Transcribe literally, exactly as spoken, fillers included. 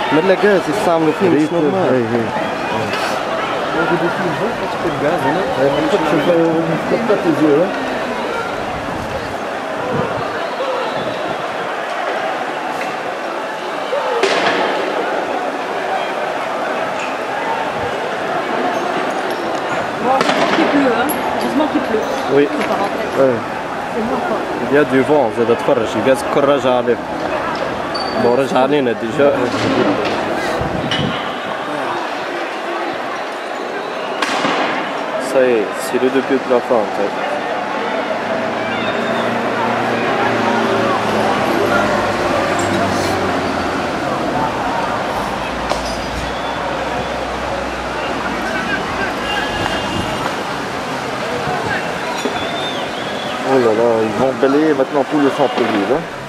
met le gaz يستعملوا فيه مش نورمال. هي هي موجود فيه هيك تحط الغاز هنا. شوف خطط الزيرو. Il pleut, hein. Heureusement qu'il pleut. Oui. C'est pas rentré. Ouais. C'est moins fort. Il y a du vent, زاد تفرج الغاز كل رجع عليه. bon رجع علينا ديجا. ça y est, c'est le début de la fin en fait. Oh là là, ils vont balayer maintenant tout le centre-ville. Hein.